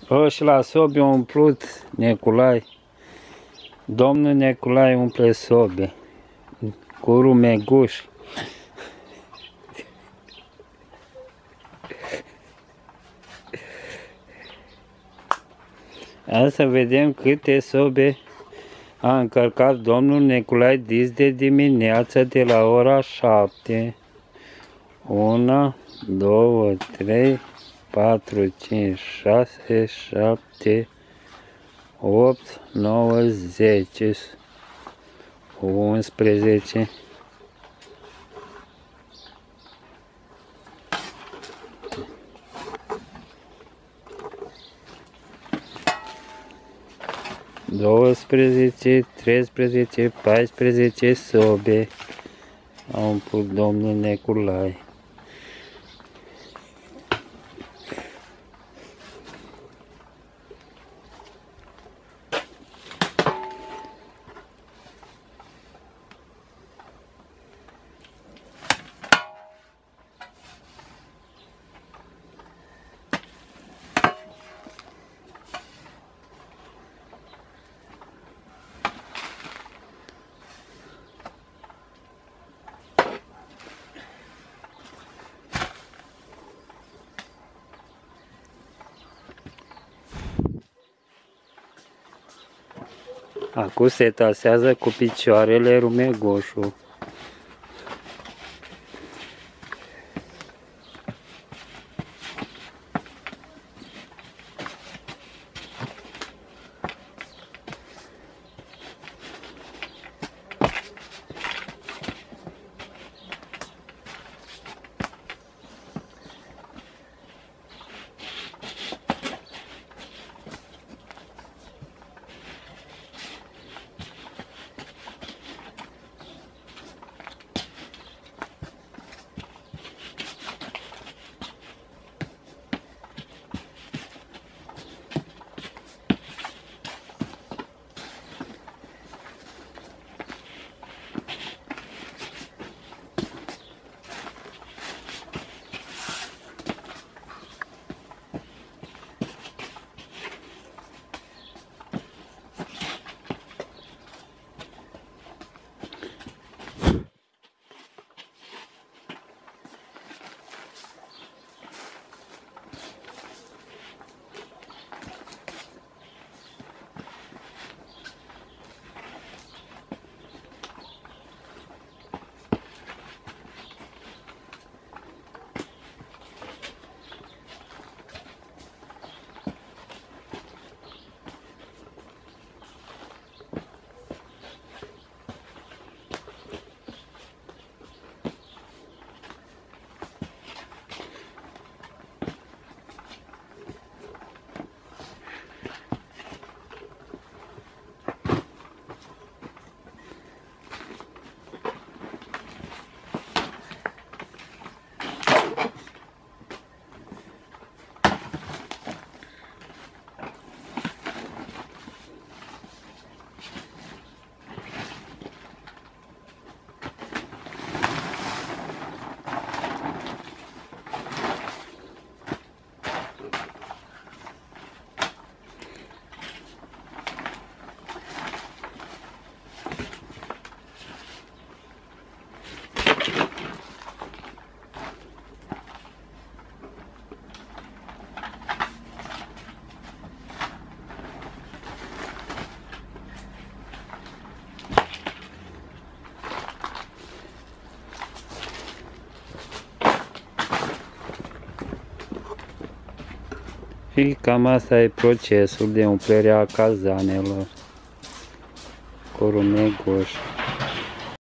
Și la sobe umplut Neculai. Domnul Neculai umple sobe cu rumeguși. Hai să vedem câte sobe a încărcat domnul Neculai dis de dimineață de la ora 7. 1, 2, 3, 4, 5, 6, 7, 8, 9, 10, 11. Douăsprezece, 13, 14 sobe a umplut domnul Neculai. Acum se tasează cu picioarele rumegușul. Și cam asta e procesul de umplere a cazanelor cu rumeguș.